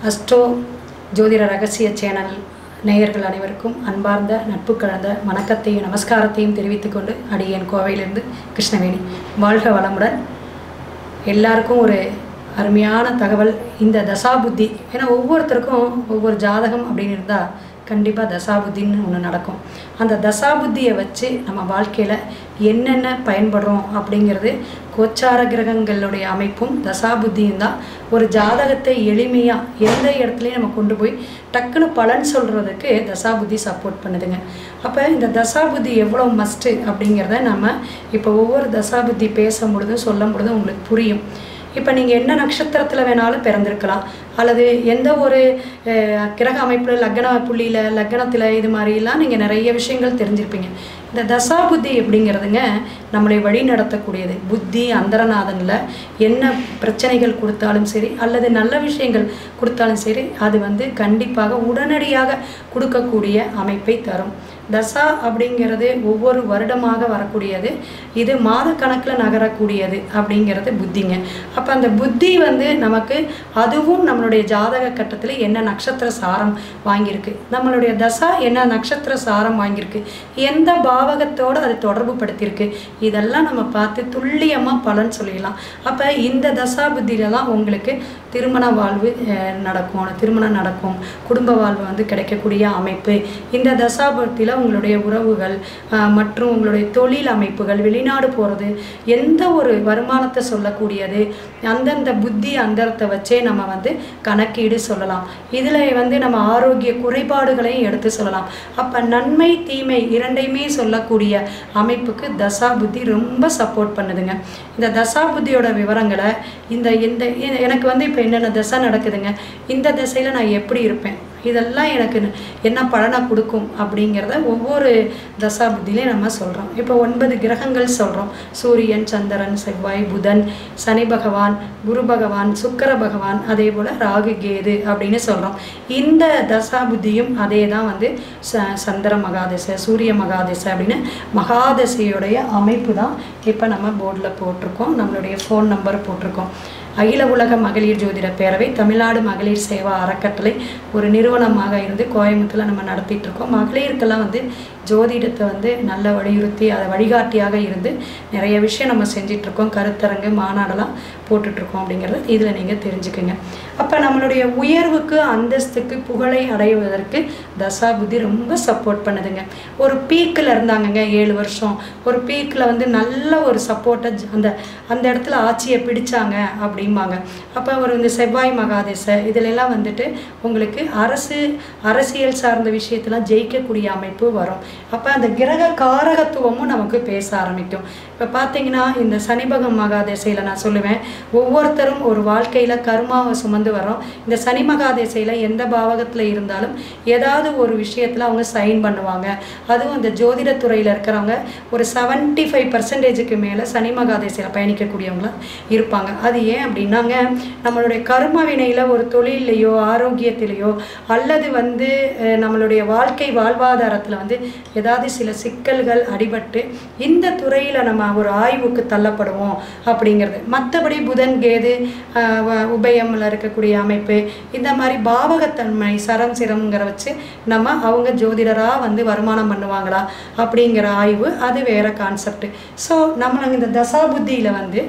Astro ஜோதிட ரகசிய channel நேயர்கள் அனைவருக்கும் அன்பார்ந்த நட்பு கலந்த வணக்கத்தையும் நமஸ்காரத்தையும் தெரிவித்துக்கொண்டு அடியேன் கோவையிலிருந்து கிருஷ்ணவேணி. வாழ்க வளமுடன். எல்லாருக்கும் ஒரு அருமையான தகவல். இந்த தசாபுத்தி, ஏன்னா ஒவ்வொருத்தருக்கும் ஒவ்வொரு ஜாதகம் அப்படின்னு இருந்தால் கண்டிப்பாக தசாபுத்தின்னு ஒன்று நடக்கும். அந்த தசாபுத்தியை வச்சு நம்ம வாழ்க்கையில் என்னென்ன பயன்படுறோம் அப்படிங்கிறது கோச்சார கிரகங்களுடைய அமைப்பும் தசாபுத்தியும் தான் ஒரு ஜாதகத்தை எளிமையாக எந்த இடத்துலையும் நம்ம கொண்டு போய் டக்குன்னு பலன் சொல்கிறதுக்கு தசாபுத்தி சப்போர்ட் பண்ணுதுங்க. அப்போ இந்த தசாபுத்தி எவ்வளோ மஸ்ட்டு அப்படிங்கிறத நம்ம இப்போ ஒவ்வொரு தசாபுத்தி பேசும் பொழுதும் சொல்லும் பொழுதும் உங்களுக்கு புரியும். இப்போ நீங்கள் என்ன நட்சத்திரத்தில் வேணாலும் பிறந்திருக்கலாம், அல்லது எந்த ஒரு கிரக அமைப்பில் லக்ன புள்ளியில் லக்னத்தில் இது மாதிரிலாம் நீங்கள் நிறைய விஷயங்கள் தெரிஞ்சிருப்பீங்க. இந்த தசாபுத்தி எப்படிங்கிறதுங்க நம்மளை வழி நடத்தக்கூடியது. புத்தி அந்தரநாதனில் என்ன பிரச்சனைகள் கொடுத்தாலும் சரி, அல்லது நல்ல விஷயங்கள் கொடுத்தாலும் சரி, அது கண்டிப்பாக உடனடியாக கொடுக்கக்கூடிய அமைப்பை தரும். தசா அப்படிங்கிறது ஒவ்வொரு வருடமாக வரக்கூடியது, இது மாத கணக்கில் நகரக்கூடியது அப்படிங்கிறது புத்திங்க. அப்போ அந்த புத்தி நமக்கு அதுவும் நம்மளுடைய ஜாதக கட்டத்தில் என்ன நட்சத்திர சாரம் வாங்கியிருக்கு, நம்மளுடைய தசா என்ன நட்சத்திர சாரம் வாங்கியிருக்கு, எந்த பாவகத்தோடு அது தொடர்பு படுத்தியிருக்கு, இதெல்லாம் நம்ம பார்த்து துல்லியமாக பலன் சொல்லிடலாம். அப்போ இந்த தசா புத்தியில் தான் உங்களுக்கு திருமண வாழ்வு நடக்கும், திருமணம் நடக்கும், குடும்ப வாழ்வு கிடைக்கக்கூடிய அமைப்பு. இந்த தசாபுத்தியில் உங்களுடைய உறவுகள் மற்றும் உங்களுடைய தொழில் அமைப்புகள், வெளிநாடு போகிறது, எந்த ஒரு வருமானத்தை சொல்லக்கூடியது, அந்தந்த புத்தி அந்தரத்தை வச்சே நம்ம கணக்கீடு சொல்லலாம். இதில் நம்ம ஆரோக்கிய குறைபாடுகளையும் எடுத்து சொல்லலாம். அப்போ நன்மை தீமை இரண்டையுமே சொல்லக்கூடிய அமைப்புக்கு தசா புத்தி ரொம்ப சப்போர்ட் பண்ணுதுங்க. இந்த தசா புத்தியோட விவரங்களை இந்த எனக்கு இப்போ என்னென்ன தசை நடக்குதுங்க, இந்த திசையில் நான் எப்படி இருப்பேன், இதெல்லாம் எனக்கு என்ன பலனை கொடுக்கும் அப்படிங்கிறத ஒவ்வொரு தசா புத்திலையும் நம்ம சொல்கிறோம். இப்போ 9 கிரகங்கள் சொல்கிறோம். சூரியன், சந்திரன், செவ்வாய், புதன், சனி பகவான், குரு பகவான், சுக்கிர பகவான், அதே போல் ராகு கேது அப்படின்னு சொல்கிறோம். இந்த தசா புத்தியும் அதே தான் சந்திர மகாதசை, சூரிய மகாதசை அப்படின்னு மகாதசையுடைய அமைப்பு தான் இப்போ நம்ம போர்டில் போட்டிருக்கோம். நம்மளுடைய ஃபோன் நம்பர் போட்டிருக்கோம். அகில உலக மகளிர் ஜோதிட பேரவை தமிழ்நாடு மகளிர் சேவா அறக்கட்டளை ஒரு நிறுவனமாக இருந்து கோயம்புத்தூரில் நம்ம நடத்திட்டு இருக்கோம். மகளிருக்கெல்லாம் ஜோதிடத்தை நல்ல வலியுறுத்தி அதை வழிகாட்டியாக இருந்து நிறைய விஷயம் நம்ம செஞ்சிட்ருக்கோம். கருத்தரங்கு மாநாடெல்லாம் போட்டுட்ருக்கோம் அப்படிங்கிறத இதில் நீங்கள் தெரிஞ்சுக்குங்க. அப்போ நம்மளுடைய உயர்வுக்கு அந்தஸ்துக்கு புகழை அடைவதற்கு தசா புத்தி ரொம்ப சப்போர்ட் பண்ணுதுங்க. ஒரு பீக்கில் இருந்தாங்கங்க 7 வருஷம், ஒரு பீக்கில் நல்ல ஒரு சப்போர்ட்டை அந்த இடத்துல ஆட்சியை பிடிச்சாங்க அப்படிம்பாங்க. அப்போ ஒரு செவ்வாய் மகாதேசை இதிலெல்லாம் உங்களுக்கு அரசியல் சார்ந்த விஷயத்தெல்லாம் ஜெயிக்கக்கூடிய அமைப்பு வரும். அப்போ அந்த கிரக காரகத்துவமும் நமக்கு பேச ஆரம்பிக்கும். இப்போ பார்த்தீங்கன்னா இந்த சனிபகம் மகாதேசையில் நான் சொல்லுவேன், ஒவ்வொருத்தரும் ஒரு வாழ்க்கையில் கர்மாவை சுமந்து வரோம். இந்த சனி மகாதேசையில் எந்த பாவகத்தில் இருந்தாலும் ஏதாவது ஒரு விஷயத்தில் அவங்க சைன் பண்ணுவாங்க. அதுவும் அந்த ஜோதிடத்துறையில் இருக்கிறவங்க ஒரு 75% மேலே சனி மகாதேசையில் பயணிக்கக்கூடியவங்களாம் இருப்பாங்க. அது ஏன் அப்படின்னாங்க, நம்மளுடைய கர்ம வினையில் ஒரு தொழிலையோ ஆரோக்கியத்திலேயோ அல்லது நம்மளுடைய வாழ்க்கை வாழ்வாதாரத்தில் ஏதாவது சில சிக்கல்கள் அடிபட்டு இந்த துறையில் நம்ம ஒரு ஆய்வுக்கு தள்ளப்படுவோம் அப்படிங்கிறது. மற்றபடி புதன் கேது உபயமில் இருக்கக்கூடிய அமைப்பு, இந்த மாதிரி பாவகத்தன்மை சரம் சிரம்ங்கிற வச்சு நம்ம அவங்க ஜோதிடராக வருமானம் பண்ணுவாங்களா அப்படிங்கிற ஆய்வு, அது வேறு கான்செப்ட். ஸோ நம்ம இந்த தசாபுத்தியில்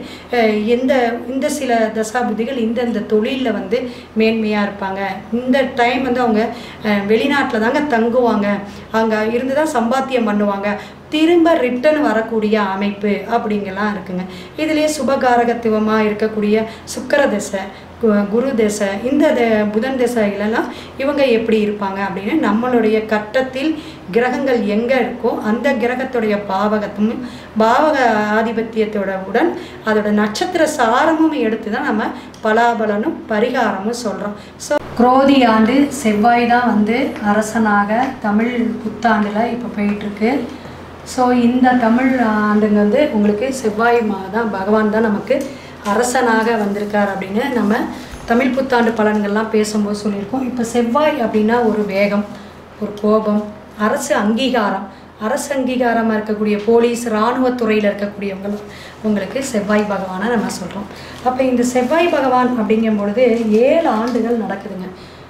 இந்த சில தசாபுத்திகள் இந்தந்த தொழிலில் மேன்மையாக இருப்பாங்க. இந்த டைம் அவங்க வெளிநாட்டில் தாங்க தங்குவாங்க, அங்கே இருந்து தான் சம்பாத்தியம் பண்ணுவாங்க, திரும்ப ரிட்டர்ன் வரக்கூடிய அமைப்பு அப்படிங்கெல்லாம் இருக்குங்க. இதுலேயே சுபகாரகத்துவமாக இருக்கக்கூடிய சுக்கிர தசை, குரு தசை, இந்த புதன் தசைகளெல்லாம் இவங்க எப்படி இருப்பாங்க அப்படின்னு நம்மளுடைய கட்டத்தில் கிரகங்கள் எங்கே இருக்கோ அந்த கிரகத்துடைய பாவகத்தும் பாவக ஆதிபத்தியத்தோட உடன் அதோட நட்சத்திர சாரமும் எடுத்து தான் நம்ம பலாபலனும் பரிகாரமும் சொல்கிறோம். ஸோ குரோதி ஆண்டு செவ்வாய் தான் அரசனாக தமிழ் புத்தாண்டில் இப்போ போயிட்டுருக்கு. ஸோ இந்த தமிழ் ஆண்டுங்க உங்களுக்கு செவ்வாய் தான் பகவான் தான் நமக்கு அரசனாக வந்திருக்கார் அப்படின்னு நம்ம தமிழ் புத்தாண்டு பலன்கள்லாம் பேசும்போது சொல்லியிருக்கோம். இப்போ செவ்வாய் அப்படின்னா ஒரு வேகம், ஒரு கோபம், அரசு அங்கீகாரம், அரசு அங்கீகாரமாக இருக்கக்கூடிய போலீஸ் இராணுவத்துறையில் இருக்கக்கூடியவங்களும் உங்களுக்கு செவ்வாய் பகவானை நம்ம சொல்கிறோம். அப்போ இந்த செவ்வாய் பகவான் அப்படிங்கும் பொழுது 7 ஆண்டுகள் நடக்குதுங்க.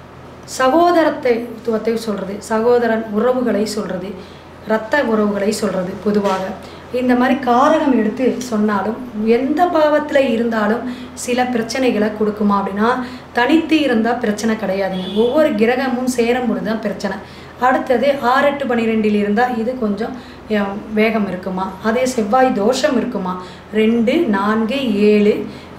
சகோதரத்துவத்தை சொல்கிறது, சகோதரன் உறவுகளை சொல்கிறது, இரத்த உறவுகளை சொல்கிறது. பொதுவாக இந்த மாதிரி காரகம் எடுத்து சொன்னாலும் எந்த பாவத்தில் இருந்தாலும் சில பிரச்சனைகளை கொடுக்குமா அப்படின்னா, தனித்து இருந்தால் பிரச்சனை கிடையாதுங்க. ஒவ்வொரு கிரகமும் சேரும் பொழுது தான் பிரச்சனை. அடுத்தது 6, 8, 12 இருந்தால் இது கொஞ்சம் வேகம் இருக்குமா. அதே செவ்வாய் தோஷம் இருக்குமா. 2, 4, 7,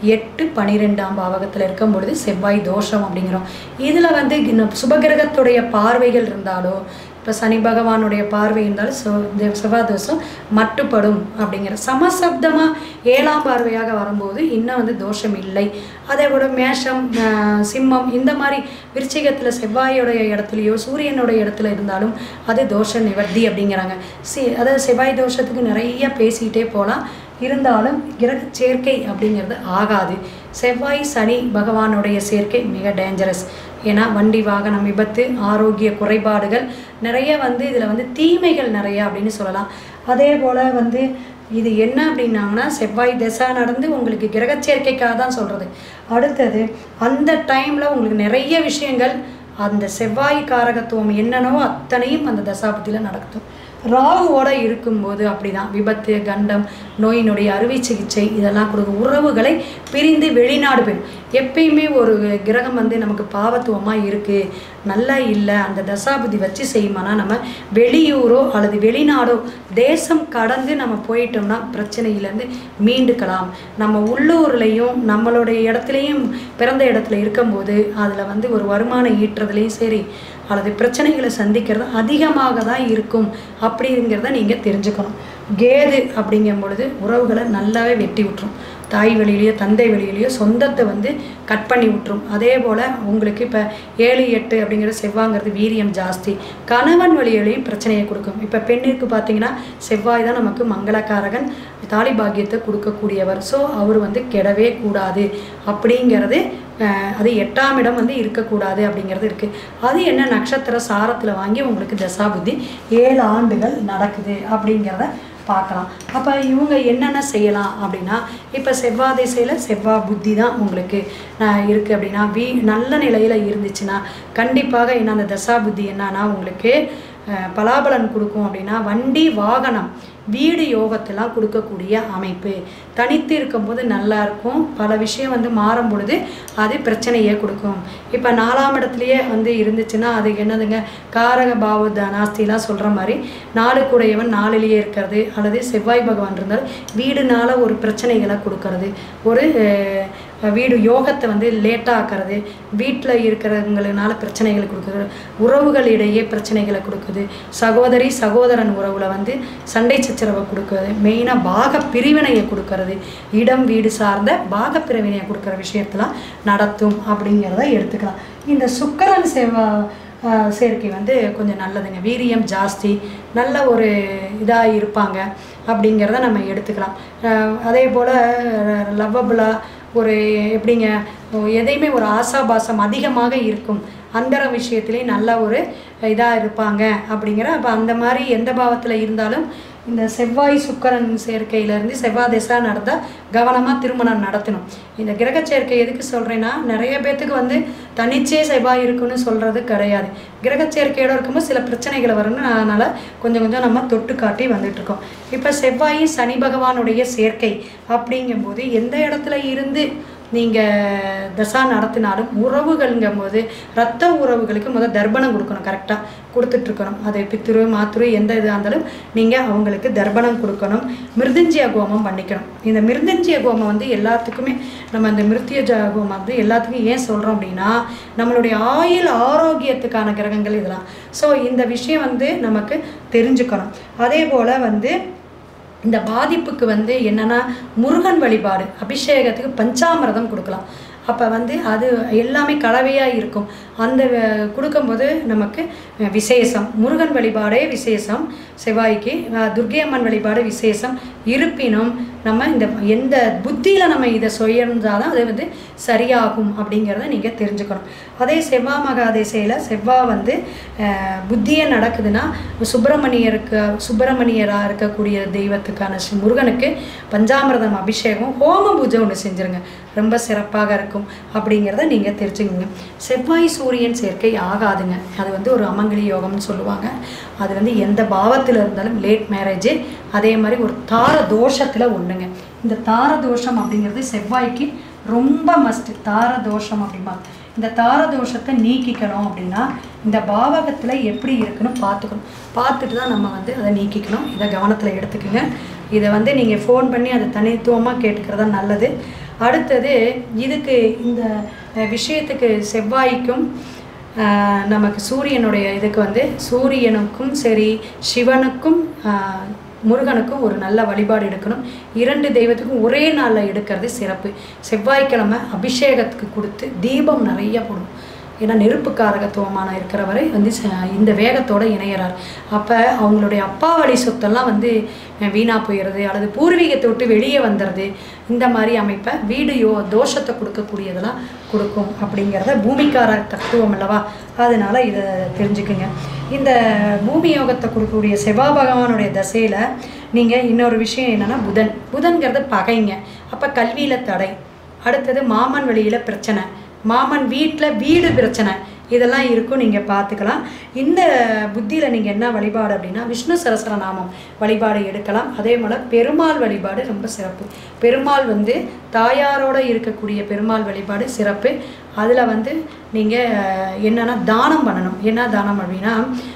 8, 12ஆம் பாவகத்தில் இருக்கும் பொழுது செவ்வாய் தோஷம் அப்படிங்கிறோம். இதில் வந்து சுபகிரகத்துடைய பார்வைகள் இருந்தாலோ, இப்போ சனி பகவானுடைய பார்வை இருந்தாலும் செவ்வாய் தோஷம் மட்டுப்படும் அப்படிங்கிற சமசப்தமாக 7ஆம் பார்வையாக வரும்போது இன்னும் வந்து தோஷம் இல்லை. அதே போல் மேஷம், சிம்மம், இந்த மாதிரி விருச்சிகத்தில் செவ்வாயோடைய இடத்துலையோ சூரியனுடைய இடத்துல இருந்தாலும் அது தோஷ நிவர்த்தி அப்படிங்கிறாங்க. அதாவது செவ்வாய் தோஷத்துக்கு நிறைய பேசிக்கிட்டே போகலாம். இருந்தாலும் கிரக சேர்க்கை அப்படிங்கிறது ஆகாது. செவ்வாய் சனி பகவானுடைய சேர்க்கை மிக டேஞ்சரஸ். ஏன்னா வண்டி வாகனம் விபத்து, ஆரோக்கிய குறைபாடுகள் நிறைய வந்து இதில் வந்து தீமைகள் நிறையா அப்படின்னு சொல்லலாம். அதே போல் வந்து இது என்ன அப்படின்னாங்கன்னா, செவ்வாய் திசை நடந்து உங்களுக்கு கிரக சேர்க்கைக்காக தான் சொல்கிறது. அடுத்தது அந்த டைமில் உங்களுக்கு நிறைய விஷயங்கள் அந்த செவ்வாய் காரகத்துவம் என்னன்னோ அத்தனையும் அந்த தசாபதியில் நடக்கும். ராகுவோடு இருக்கும்போது அப்படி தான் விபத்து, கண்டம், நோயினுடைய அறுவை சிகிச்சை இதெல்லாம் கொடுக்கும். உறவுகளை பிரிந்து வெளிநாடு போயிடும். எப்பயுமே ஒரு கிரகம் வந்து நமக்கு பாவத்துவமாக இருக்குது, நல்லா இல்லை, அந்த தசாபதி வச்சு செய்யுமானா நம்ம வெளியூரோ அல்லது வெளிநாடோ தேசம் கடந்து நம்ம போயிட்டோம்னா பிரச்சனையிலேருந்து மீண்டுக்கலாம். நம்ம உள்ளூர்லேயும் நம்மளுடைய இடத்துலையும் பிறந்த இடத்துல இருக்கும்போது அதில் வந்து ஒரு வருமானம் ஈட்டுறதுலேயும் சரி அல்லது பிரச்சனைகளை சந்திக்கிறது அதிகமாக தான் இருக்கும் அப்படிங்கிறத நீங்கள் தெரிஞ்சுக்கணும். கேது அப்படிங்கும் பொழுது உறவுகளை நல்லாவே வெட்டி விட்டுரும். தாய் வழியிலையோ தந்தை வழியிலையோ சொந்தத்தை வந்து கட் பண்ணி விட்டுரும். அதே போல் உங்களுக்கு இப்போ 7, 8 அப்படிங்கிற செவ்வாய்ங்கிறது வீரியம் ஜாஸ்தி. கணவன் வழியிலையும் பிரச்சனையை கொடுக்கும். இப்போ பெண்ணிற்கு பார்த்தீங்கன்னா செவ்வாய் தான் நமக்கு மங்களக்காரகன், தாலி பாக்கியத்தை கொடுக்கக்கூடியவர். ஸோ அவர் வந்து கெடவே கூடாது அப்படிங்கிறது. அது 8ஆம் இடம் வந்து இருக்கக்கூடாது அப்படிங்கிறது இருக்குது. அது என்ன நட்சத்திர சாரத்தில் வாங்கி உங்களுக்கு தசாபுத்தி 7 ஆண்டுகள் நடக்குது அப்படிங்கிறத பார்க்கலாம். அப்போ இவங்க என்னென்ன செய்யலாம் அப்படின்னா, இப்போ செவ்வாய் திசையில் செவ்வாய் புத்தி தான் உங்களுக்கு இருக்குது அப்படின்னா நல்ல நிலையில் இருந்துச்சுன்னா கண்டிப்பாக என்ன அந்த தசா புத்தி என்னன்னா உங்களுக்கு பலாபலன் கொடுக்கும் அப்படின்னா, வண்டி வாகனம் வீடு யோகத்தெல்லாம் கொடுக்கக்கூடிய அமைப்பு. தனித்து இருக்கும்போது நல்லாயிருக்கும். பல விஷயம் வந்து மாறும் பொழுது அது பிரச்சனையே கொடுக்கும். இப்போ 4ஆம் இடத்துலையே வந்து இருந்துச்சுன்னா அது என்னதுங்க, காரக பாவ நாஸ்திலாம் சொல்கிற மாதிரி 4 கூடையவன் 4லேயே இருக்கிறது, அல்லது செவ்வாய் பகவான் இருந்தால் வீடுனால ஒரு பிரச்சனைகளை கொடுக்கறது, ஒரு வீடு யோகத்தை வந்து லேட்டாகிறது, வீட்டில் இருக்கிறவங்களால பிரச்சனைகளை கொடுக்குறது, உறவுகளிடையே பிரச்சனைகளை கொடுக்குது, சகோதரி சகோதரன் உறவில் வந்து சண்டை சச்சரவை கொடுக்குறது, மெயினாக பாக பிரிவினையை கொடுக்கறது, இடம் வீடு சார்ந்த பாக பிரிவினையை கொடுக்குற விஷயத்தெல்லாம் நடத்தும் அப்படிங்கிறத எடுத்துக்கலாம். இந்த சுக்கிரன் சேர்க்கை வந்து கொஞ்சம் நல்லதுங்க. வீரியம் ஜாஸ்தி, நல்ல ஒரு இதாக இருப்பாங்க அப்படிங்கிறத நம்ம எடுத்துக்கலாம். அதே போல் லவ்வபுளாக ஒரு எப்படிங்க, எதையுமே ஒரு ஆசாபாசம் அதிகமாக இருக்கும். அந்த விஷயத்துலேயும் நல்ல ஒரு இதாக இருப்பாங்க அப்படிங்கிற. அப்போ அந்த மாதிரி எந்த பாவத்தில் இருந்தாலும் இந்த செவ்வாய் சுக்கிரன் சேர்க்கையிலேருந்து செவ்வாய் திசை நடந்தால் கவனமாக திருமணம் நடத்தணும். இந்த கிரக சேர்க்கை எதுக்கு சொல்கிறேன்னா, நிறைய பேர்த்துக்கு வந்து தனிச்சே செவ்வாய் இருக்குன்னு சொல்கிறது கிடையாது. கிரக சேர்க்கையோடு இருக்கும்போது சில பிரச்சனைகளை வரும்னு அதனால் கொஞ்சம் கொஞ்சம் நம்ம தொட்டு காட்டி வந்துட்டுருக்கோம். இப்போ செவ்வாய் சனி பகவானுடைய சேர்க்கை அப்படிங்கும்போது எந்த இடத்துல இருந்து நீங்கள் தசா நடத்தினாலும் உறவுகள்ங்கும் போது ரத்த உறவுகளுக்கு முதல் தர்ப்பணம் கொடுக்கணும். கரெக்டாக கொடுத்துட்ருக்கணும். அது பித்ரு மாத்ரு எந்த இதாக இருந்தாலும் நீங்கள் அவங்களுக்கு தர்ப்பணம் கொடுக்கணும். மிருதுஞ்சிய கோமம் பண்ணிக்கணும். இந்த மிருதுஞ்சிய கோமம் வந்து எல்லாத்துக்குமே நம்ம அந்த மிருத்யுஜ கோமம் வந்து எல்லாத்துக்கும் ஏன் சொல்கிறோம் அப்படின்னா, நம்மளுடைய ஆயுள் ஆரோக்கியத்துக்கான கிரகங்கள் இதெல்லாம். ஸோ இந்த விஷயம் வந்து நமக்கு தெரிஞ்சுக்கணும். அதே போல் வந்து இந்த பாதிப்புக்கு வந்து என்னென்னா, முருகன் வழிபாடு, அபிஷேகத்துக்கு பஞ்சாமிரதம் கொடுக்கலாம். அப்போ வந்து அது எல்லாமே கலவையாக இருக்கும். அந்த கொடுக்கும்போது நமக்கு விசேஷம். முருகன் வழிபாடே விசேஷம் செவ்வாய்க்கு, துர்க்கை அம்மன் வழிபாடு விசேஷம். இருப்பினும் நம்ம இந்த எந்த புத்தியில் நம்ம இதை சொயர்ந்தால் தான் அது வந்து சரியாகும் அப்படிங்கிறத நீங்கள் தெரிஞ்சுக்கணும். அதே செவ்வாய் மகாதேசையில் செவ்வாய் வந்து புத்தியை நடக்குதுன்னா சுப்பிரமணியராக இருக்கக்கூடிய தெய்வத்துக்கான முருகனுக்கு பஞ்சாமிர்தம் அபிஷேகம் ஹோம பூஜை ஒன்று செஞ்சுருங்க, ரொம்ப சிறப்பாக இருக்கும் அப்படிங்கிறத நீங்கள் தெரிஞ்சுக்கோங்க. செவ்வாய் சூரியன் சேர்க்கை ஆகாதுங்க, அது வந்து ஒரு அமங்கலி யோகம்னு சொல்லுவாங்க. அது வந்து எந்த பாவத்தில் இருந்தாலும் லேட் மேரேஜு, அதே மாதிரி ஒரு தார தோஷத்தில் ஒன்றுங்க. இந்த தார தோஷம் அப்படிங்கிறது செவ்வாய்க்கு ரொம்ப மஸ்ட்டு. தார தோஷம் அப்படிமா இந்த தார தோஷத்தை நீக்கிக்கணும் அப்படின்னா இந்த பாவகத்தில் எப்படி இருக்குன்னு பார்த்துட்டு தான் நம்ம வந்து அதை நீக்கிக்கணும். இதை கவனத்தில் எடுத்துக்கோங்க. இதை வந்து நீங்கள் ஃபோன் பண்ணி அதை தனித்துவமாக கேட்டுக்கிறதா நல்லது. அடுத்தது இதுக்கு இந்த விஷயத்துக்கு செவ்வாய்க்கும் நமக்கு சூரியனுடைய இதுக்கு வந்து சூரியனுக்கும் சரி சிவனுக்கும் முருகனுக்கும் ஒரு நல்ல வழிபாடு எடுக்கணும். 2 தெய்வத்துக்கும் ஒரே நாளில் எடுக்கிறது சிறப்பு. செவ்வாய்க்கிழமை அபிஷேகத்துக்கு கொடுத்து தீபம் நிறைய போடும். ஏன்னா நெருப்பு காரகத்துவமான இருக்கிறவரை வந்து இந்த வேகத்தோடு இணையிறார். அப்போ அவங்களுடைய அப்பா வழி சொத்தெல்லாம் வந்து வீணாக போயிடுறது அல்லது பூர்வீகத்தை விட்டு வெளியே வந்துடுறது. இந்த மாதிரி அமைப்பை வீடியோ தோஷத்தை கொடுக்கக்கூடியதெல்லாம் கொடுக்கும் அப்படிங்கிறத பூமிக்கார தத்துவம் அல்லவா, அதனால் இதை தெரிஞ்சுக்குங்க. இந்த பூமி யோகத்தை கொடுக்கக்கூடிய செவ்வாய் பகவானுடைய தசையில் நீங்கள் இன்னொரு விஷயம் என்னென்னா புதன்கிறது பகைங்க. அப்போ கல்வியில் தடை, அடுத்தது மாமன் வழியில் பிரச்சனை, மாமன் வீட்டில் வீடு பிரச்சனை, இதெல்லாம் இருக்கும். நீங்கள் பார்த்துக்கலாம். இந்த புத்தியில் நீங்கள் என்ன வழிபாடு அப்படின்னா விஷ்ணு சரஸ்வரநாமம் வழிபாடு எடுக்கலாம். அதே போல் பெருமாள் வழிபாடு ரொம்ப சிறப்பு. பெருமாள் வந்து தாயாரோடு இருக்கக்கூடிய பெருமாள் வழிபாடு சிறப்பு. அதில் வந்து நீங்கள் என்னென்னா தானம் பண்ணணும். என்ன தானம் அப்படின்னா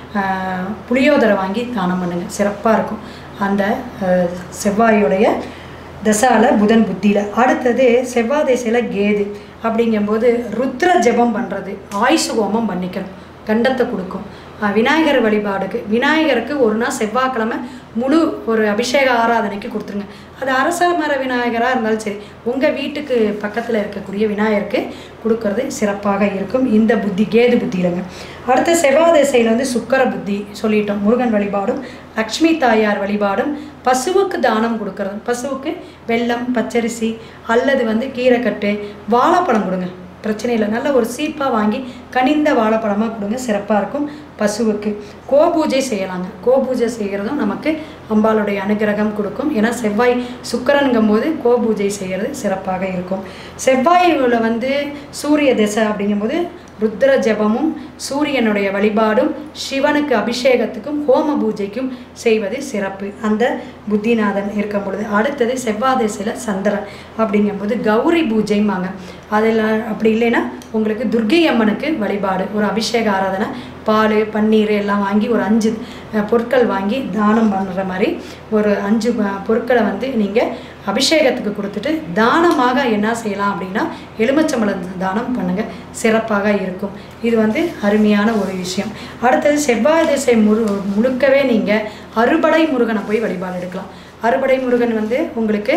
புளியோதரை வாங்கி தானம் பண்ணுங்கள், சிறப்பாக இருக்கும் அந்த செவ்வாயுடைய தசால புதன் புத்தியில். அடுத்தது செவ்வாய் திசையில் கேது அப்படிங்கும்போது ருத்ர ஜபம் பண்ணுறது, ஆயுசு ஹோமம் பண்ணிக்கணும், கண்டத்தை கொடுக்கும். விநாயகர் வழிபாடுக்கு விநாயகருக்கு ஒரு நாள் செவ்வாய்க்கிழமை முழு ஒரு அபிஷேக ஆராதனைக்கு கொடுத்துருங்க. அது அரச மர விநாயகராக இருந்தாலும் சரி, உங்கள் வீட்டுக்கு பக்கத்தில் இருக்கக்கூடிய விநாயகருக்கு கொடுக்கறது சிறப்பாக இருக்கும். இந்த புத்தி கேது புத்தியிலங்க. அடுத்த செவ்வாய் திசையில் வந்து சுக்கர புத்தி சொல்லிட்டோம். முருகன் வழிபாடும் லக்ஷ்மி தாயார் வழிபாடும் பசுவுக்கு தானம் கொடுக்கறது. பசுவுக்கு வெல்லம், பச்சரிசி அல்லது வந்து கீரைக்கட்டு, வாழைப்பழம் கொடுங்க, பிரச்சனை இல்லை. நல்ல ஒரு சீப்பாக வாங்கி கனிந்த வாழைப்பழமாக கொடுங்க, சிறப்பாக இருக்கும். பசுவுக்கு கோபூஜை செய்யலாங்க. கோபூஜை செய்கிறதும் நமக்கு அம்பாளுடைய அனுகிரகம் கொடுக்கும். ஏன்னா செவ்வாய் சுக்கரனுங்கும் போது கோபூஜை செய்கிறது சிறப்பாக இருக்கும். செவ்வாயில் வந்து சூரிய திசை அப்படிங்கும்போது ருத்ர ஜபமும் சூரியனுடைய வழிபாடும் சிவனுக்கு அபிஷேகத்துக்கும் ஹோம பூஜைக்கும் செய்வது சிறப்பு அந்த புத்திநாதன் இருக்கும் பொழுது. அடுத்தது செவ்வாய் திசையில் சந்திரன் அப்படிங்கும்போது கௌரி பூஜைம்பாங்க. அதில் அப்படி இல்லைன்னா உங்களுக்கு துர்க்கை அம்மனுக்கு வழிபாடு, ஒரு அபிஷேக ஆராதனை, பால் பன்னீர் எல்லாம் வாங்கி ஒரு 5 பொருட்கள் வாங்கி தானம் பண்ணுற மாதிரி ஒரு 5 பொருட்களை வந்து நீங்கள் அபிஷேகத்துக்கு கொடுத்துட்டு தானமாக என்ன செய்யலாம் அப்படின்னா எலுமிச்சம்பழம் தானம் பண்ணுங்கள், சிறப்பாக இருக்கும். இது வந்து அருமையான ஒரு விஷயம். அடுத்தது செவ்வாய் திசை முழுக்கவே நீங்கள் அறுபடை முருகனை போய் வழிபாடு எடுக்கலாம். அறுபடை முருகன் வந்து உங்களுக்கு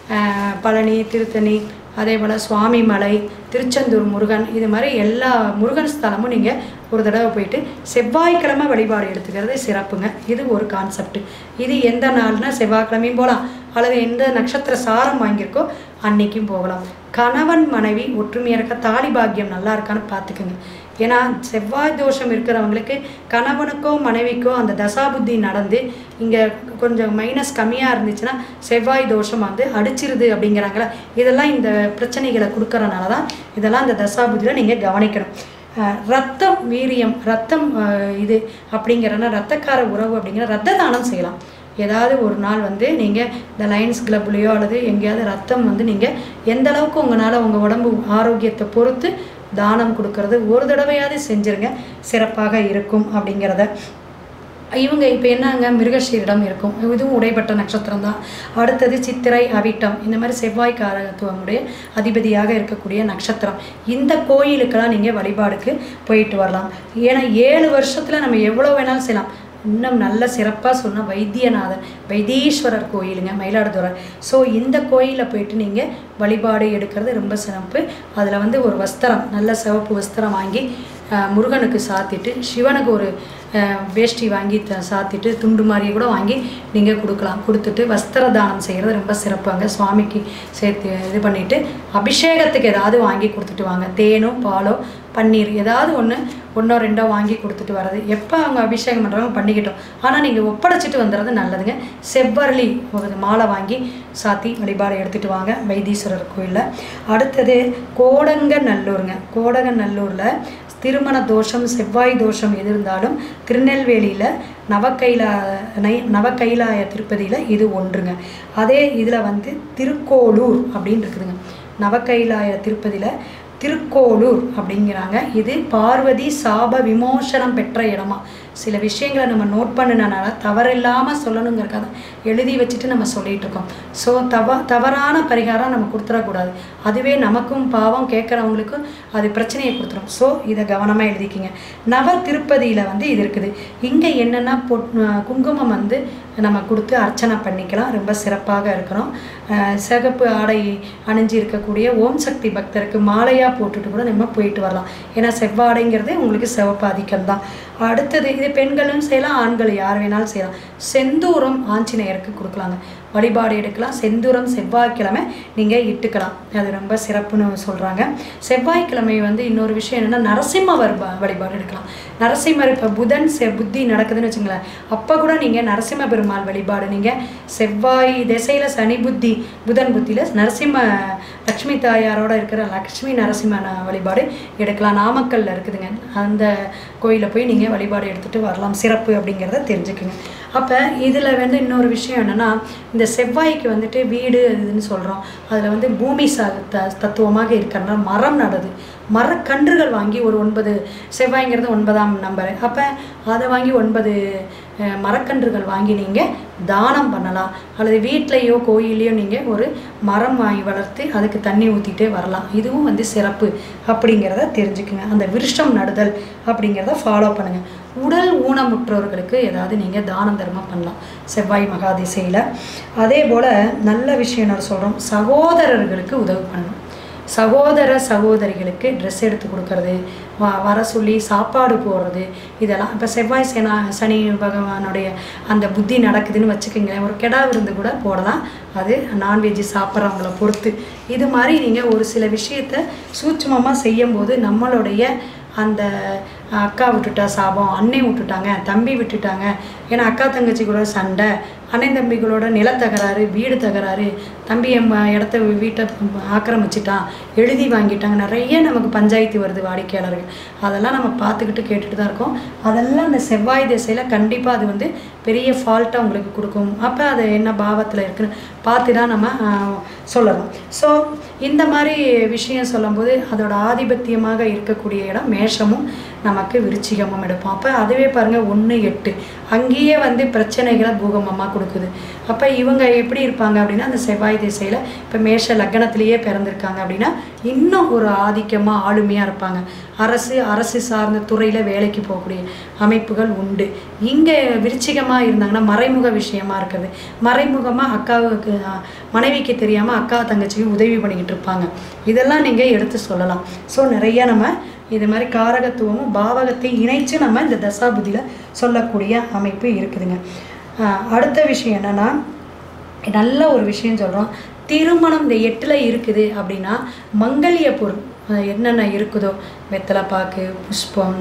பழனி, திருத்தணி, அதே போல் சுவாமிமலை, திருச்செந்தூர் முருகன், இது மாதிரி எல்லா முருகன் ஸ்தலமும் நீங்கள் ஒரு தடவை போயிட்டு செவ்வாய்க்கிழமை வழிபாடு எடுத்துக்கிறது சிறப்புங்க. இது ஒரு கான்செப்ட். இது எந்த நாள்னா செவ்வாய்க்கிழமையும் போகலாம், அல்லது எந்த நட்சத்திர சாரம் வாங்கியிருக்கோ அன்னைக்கும் போகலாம். கணவன் மனைவி ஒற்றுமையாக இருக்க, தாலி பாக்கியம் நல்லா இருக்கான்னு பார்த்துக்குங்க. ஏன்னா செவ்வாய் தோஷம் இருக்கிறவங்களுக்கு கணவனுக்கோ மனைவிக்கோ அந்த தசாபுத்தி நடந்து இங்கே கொஞ்சம் மைனஸ் கம்மியாக இருந்துச்சுன்னா செவ்வாய் தோஷம் வந்து அடிச்சிருது அப்படிங்கிறாங்களா. இதெல்லாம் இந்த பிரச்சனைகளை கொடுக்கறனால தான் இதெல்லாம் இந்த தசாபுத்தியில் நீங்கள் கவனிக்கணும். ரத்தம் வீரியம், ரத்தம் இது அப்படிங்கிறனா ரத்தக்கார உறவு அப்படிங்கிற ரத்த தானம் செய்யலாம். ஏதாவது ஒரு நாள் வந்து நீங்கள் இந்த லயன்ஸ் கிளப்லேயோ அல்லது எங்கேயாவது ரத்தம் வந்து நீங்கள் எந்த அளவுக்கு உங்களால் உங்கள் உடம்பு ஆரோக்கியத்தை பொறுத்து தானம் கொடுக்கறது ஒரு தடவையாவது செஞ்சுருங்க, சிறப்பாக இருக்கும் அப்படிங்கிறத. இவங்க இப்போ என்னங்க மிருகஷீரிடம் இருக்கும், இதுவும் உடைப்பட்ட நட்சத்திரம் தான். அடுத்தது சித்திரை, அவிட்டம், இந்த மாதிரி செவ்வாய் காரகத்துவமுடைய அதிபதியாக இருக்கக்கூடிய நட்சத்திரம். இந்த கோயிலுக்கெல்லாம் நீங்கள் வழிபாடுக்கு போயிட்டு வரலாம். ஏன்னா 7 வருஷத்தில் நம்ம எவ்வளோ வேணாலும் செய்யலாம். இன்னும் நல்ல சிறப்பாக சொன்னால் வைத்தியநாதன் வைத்தீஸ்வரர் கோயிலுங்க மயிலாடுதுறை. ஸோ இந்த கோயிலில் போயிட்டு நீங்கள் வழிபாடு எடுக்கிறது ரொம்ப சிறப்பு. அதில் வந்து ஒரு வஸ்திரம் நல்ல சிவப்பு வஸ்திரம் வாங்கி முருகனுக்கு சாத்திட்டு, சிவனுக்கு ஒரு வேஷ்டி வாங்கி சாத்திட்டு துண்டு மாதிரியே கூட வாங்கி நீங்கள் கொடுக்கலாம். கொடுத்துட்டு வஸ்திர தானம் செய்கிறது ரொம்ப சிறப்பாங்க. சுவாமிக்கு சேர்த்து இது பண்ணிவிட்டு அபிஷேகத்துக்கு ஏதாவது வாங்கி கொடுத்துட்டு வாங்க. தேனோ பாலோ பன்னீர் ஏதாவது ஒன்றோ ரெண்டோ வாங்கி கொடுத்துட்டு வர்றது. எப்போ அவங்க அபிஷேகம் பண்ணுறாங்க பண்ணிக்கிட்டோம், ஆனால் நீங்கள் ஒப்படைச்சிட்டு வந்துடுறது நல்லதுங்க. செவ்வரளி ஒரு மாலை வாங்கி சாத்தி வழிபாடு எடுத்துகிட்டு வாங்க வைத்தீஸ்வரர் கோயிலில். அடுத்தது கோடங்கநல்லூருங்க. கோடங்கநல்லூரில் திருமண தோஷம் செவ்வாய் தோஷம் எது இருந்தாலும் திருநெல்வேலியில் நவகைலாய திருப்பதியில் இது ஒன்றுங்க. அதே இதில் வந்து திருக்கோளூர் அப்படின்னு இருக்குதுங்க. நவகைலாய திருப்பதியில் திருக்கோளூர் அப்படிங்கிறாங்க. இது பார்வதி சாப விமோசனம் பெற்ற இடமா. சில விஷயங்களை நம்ம நோட் பண்ணினால தவறில்லாமல் சொல்லணுங்கிறக்காக எழுதி வச்சுட்டு நம்ம சொல்லிகிட்டு இருக்கோம். ஸோ தவறான பரிகாரம் நம்ம கொடுத்துடக்கூடாது. அதுவே நமக்கும் பாவம், கேட்குறவங்களுக்கும் அது பிரச்சனையை கொடுத்துரும். ஸோ இதை கவனமாக எழுதிக்கிங்க. நவ திருப்பதியில் வந்து இது இருக்குது. இங்கே என்னென்னா குங்குமம் வந்து நம்ம கொடுத்து அர்ச்சனை பண்ணிக்கலாம். ரொம்ப சிறப்பாக இருக்கணும். சிகப்பு ஆடை அணிஞ்சு இருக்கக்கூடிய ஓம் சக்தி பக்தருக்கு மாலையாக போட்டுட்டு கூட நம்ம போயிட்டு வரலாம். ஏன்னா செவ்வாடைங்கிறது உங்களுக்கு சிவப்பு ஆதிக்கம் தான். அடுத்தது இது பெண்களும் செய்யலாம், ஆண்கள் யார் வேணாலும் செய்யலாம். செந்தூரம் ஆஞ்சநேயருக்கு கொடுக்கலாங்க, வழிபாடு எடுக்கலாம். செந்தூரம் செவ்வாய்க்கிழமை நீங்கள் இட்டுக்கலாம், அது ரொம்ப சிறப்புன்னு சொல்கிறாங்க. செவ்வாய்க்கிழமை வந்து இன்னொரு விஷயம் என்னென்னா நரசிம்மவர் வழிபாடு எடுக்கலாம். நரசிம்மர் இப்போ புதன் புத்தி நடக்குதுன்னு வச்சுங்களேன், அப்போ கூட நீங்கள் நரசிம்ம பெருமாள் வழிபாடு நீங்கள் செவ்வாய் திசையில் சனி புத்தி புதன் புத்தியில் நரசிம்ம லக்ஷ்மி தாயாரோடு இருக்கிற லக்ஷ்மி நரசிம்ம வழிபாடு எடுக்கலாம். நாமக்கல்லில் இருக்குதுங்க, அந்த கோயிலில் போய் நீங்கள் வழிபாடு எடுத்துகிட்டு வரலாம். சிறப்பு அப்படிங்கிறத தெரிஞ்சுக்குங்க. அப்போ இதில் வந்து இன்னொரு விஷயம் என்னென்னா, இந்த செவ்வாய்க்கு வந்துட்டு வீடு இதுன்னு சொல்கிறோம். அதில் வந்து பூமி தத்துவமாக இருக்கிறனால மரம் நடுது, மரக்கன்றுகள் வாங்கி ஒரு 9 செவ்வாய்ங்கிறது 9ஆம் நம்பர். அப்போ அதை வாங்கி 9 மரக்கன்றுகள் வாங்கி நீங்கள் தானம் பண்ணலாம். அல்லது வீட்லேயோ கோயிலையோ நீங்கள் ஒரு மரம் வாங்கி வளர்த்து அதுக்கு தண்ணி ஊற்றிட்டே வரலாம். இதுவும் வந்து சிறப்பு அப்படிங்கிறத தெரிஞ்சுக்குங்க. அந்த விருஷம் நடுதல் அப்படிங்கிறத ஃபாலோ பண்ணுங்கள். உடல் ஊனமுற்றோர்களுக்கு ஏதாவது நீங்கள் தானம் தர்மம் பண்ணலாம் செவ்வாய் மகாதிசையில். அதே போல் நல்ல விஷயம் என்ன சொல்கிறோம், சகோதரர்களுக்கு உதவி பண்ணணும். சகோதர சகோதரிகளுக்கு ட்ரெஸ் எடுத்து கொடுக்கறது, வர சொல்லி சாப்பாடு போடுறது, இதெல்லாம் இப்போ செவ்வாய் சனி பகவானுடைய அந்த புத்தி நடக்குதுன்னு வச்சுக்கோங்களேன். ஒரு கெடா விருந்து கூட போடலாம், அது நான்வெஜ்ஜு சாப்பிட்றவங்கள பொறுத்து. இது மாதிரி நீங்கள் ஒரு சில விஷயத்தை சூட்சமமாக செய்யும்போது நம்மளுடைய அந்த அக்கா விட்டுட்டா சாபம், அன்னை விட்டுட்டாங்க, தம்பி விட்டுட்டாங்க, ஏன்னா அக்கா தங்கச்சி கூட சண்டை, அண்ணன் தம்பிகளோட நிலத்தகராறு, வீடு தகராறு, தம்பி இடத்த வீட்டை ஆக்கிரமிச்சிட்டான், எழுதி வாங்கிட்டாங்க, நிறைய நமக்கு பஞ்சாயத்து வருது வாடிக்கையாளர்கள். அதெல்லாம் நம்ம பார்த்துக்கிட்டு கேட்டுட்டு தான் இருக்கோம். அதெல்லாம் அந்த செவ்வாய் திசையில் கண்டிப்பாக அது வந்து பெரிய ஃபால்ட்டாக உங்களுக்கு கொடுக்கும். அப்போ அது என்ன பாவத்தில் இருக்குன்னு பார்த்து தான் நம்ம சொல்லலாம். ஸோ இந்த மாதிரி விஷயம் சொல்லும்போது அதோட ஆதிபத்தியமாக இருக்கக்கூடிய இடம் மேஷமும் நமக்கு விருச்சிகமும் எடுப்போம். அப்போ அதுவே பாருங்கள் 1-8 அங்கேயே வந்து பிரச்சனைகளை பூகம்பமாக கொடுக்குது. அப்போ இவங்க எப்படி இருப்பாங்க அப்படின்னா, அந்த செவ்வாய் திசையில் இப்போ மேஷ லக்னத்திலேயே பிறந்திருக்காங்க அப்படின்னா இன்னும் ஒரு ஆதிக்கமாக ஆளுமையாக இருப்பாங்க. அரசு சார்ந்த துறையில் வேலைக்கு போகக்கூடிய அமைப்புகள் உண்டு. இங்கே விருச்சிகமாக இருந்தாங்கன்னா மறைமுக விஷயமா இருக்கிறது, மறைமுகமாக அக்காவுக்கு மனைவிக்கு தெரியாமல் அக்கா தங்கச்சிக்கு உதவி பண்ணிக்கிட்டு இருப்பாங்க. இதெல்லாம் நீங்கள் எடுத்து சொல்லலாம். ஸோ நிறைய நம்ம இது மாதிரி காரகத்துவமும் பாவகத்தை இணைச்சு நம்ம இந்த தசாபுதியில் சொல்லக்கூடிய அமைப்பு இருக்குதுங்க. அடுத்த விஷயம் என்னென்னா, நல்ல ஒரு விஷயம் சொல்கிறோம். திருமணம் இந்த 8ல் இருக்குது அப்படின்னா மங்கல்ய பொருள் என்னென்ன இருக்குதோ, வெத்தலை பாக்கு, புஷ்பம்,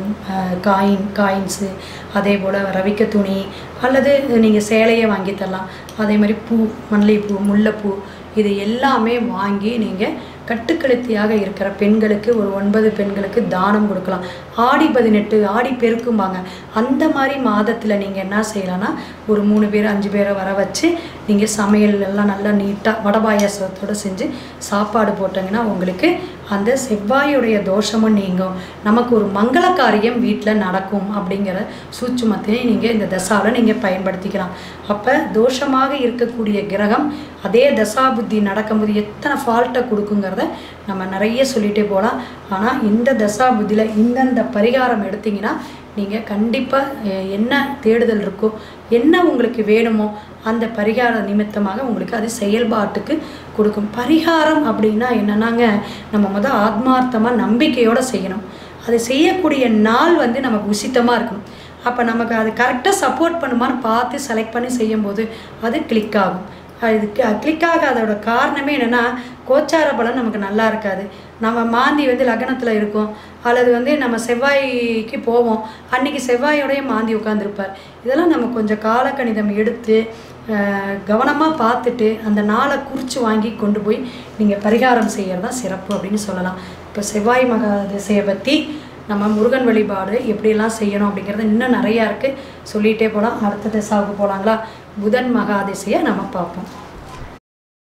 காயின்ஸு, அதே போல் ரவிக்க துணி, அல்லது நீங்கள் சேலையை வாங்கி தரலாம். அதே மாதிரி பூ, மல்லிகைப்பூ, முல்லைப்பூ, இது எல்லாமே வாங்கி நீங்கள் கட்டுக்கழுத்தியாக இருக்கிற பெண்களுக்கு ஒரு 9 பெண்களுக்கு தானம் கொடுக்கலாம். ஆடி 18 ஆடி பெருக்கும்பாங்க, அந்த மாதிரி மாதத்தில் நீங்கள் என்ன செய்யலாம்னா ஒரு 3 பேர் 5 பேரை வர வச்சு நீங்கள் சமையல் எல்லாம் நல்லா நீட்டாக வடபாயாசத்தோடு செஞ்சு சாப்பாடு போட்டிங்கன்னா உங்களுக்கு அந்த செவ்வாயுடைய தோஷமும் நீங்கும், நமக்கு ஒரு மங்கள காரியம் வீட்டில் நடக்கும் அப்படிங்கிற சூட்சுமத்தையும் நீங்கள் இந்த தசாவில் நீங்கள் பயன்படுத்திக்கலாம். அப்போ தோஷமாக இருக்கக்கூடிய கிரகம் அதே தசாபுத்தி நடக்கும்போது எத்தனை ஃபால்ட்டை கொடுக்குங்கிறத நம்ம நிறைய சொல்லிகிட்டே போகலாம். ஆனால் இந்த தசாபுத்தியில் இந்தந்த பரிகாரம் எடுத்திங்கன்னா நீங்கள் கண்டிப்பாக என்ன தேடுதல் இருக்கோ, என்ன உங்களுக்கு வேணுமோ அந்த பரிகார நிமித்தமாக உங்களுக்கு அது செயல்பாட்டுக்கு கொடுக்கும். பரிகாரம் அப்படின்னா என்னன்னாங்க, நம்ம ஆத்மார்த்தமாக நம்பிக்கையோடு செய்யணும். அது செய்யக்கூடிய நாள் நமக்கு உசித்தமாக இருக்கணும். அப்போ நமக்கு அது கரெக்டாக சப்போர்ட் பண்ணுமான்னு பார்த்து செலக்ட் பண்ணி செய்யும்போது அது கிளிக் ஆகும். இது கிளிக் ஆகாதோட காரணமே என்னென்னா, கோச்சார பலன் நமக்கு நல்லா இருக்காது. நம்ம மாந்தி லக்னத்தில் இருக்கும், அல்லது நம்ம செவ்வாய்க்கு போவோம், அன்றைக்கி செவ்வாயோடைய மாந்தி உட்காந்துருப்பார். இதெல்லாம் நம்ம கொஞ்சம் காலக்கணிதம் எடுத்து கவனமாக பார்த்துட்டு அந்த நாளை குறித்து வாங்கி கொண்டு போய் நீங்கள் பரிகாரம் செய்கிறது தான் சிறப்பு அப்படின்னு சொல்லலாம். இப்போ செவ்வாய் மகாதிசையை பற்றி நம்ம முருகன் வழிபாடு எப்படியெல்லாம் செய்யணும் அப்படிங்கிறது இன்னும் நிறையா இருக்குது, சொல்லிகிட்டே போகலாம். அடுத்த திசாவுக்கு போகலாங்களா? புதன் மகாதிசையை நம்ம பார்ப்போம்.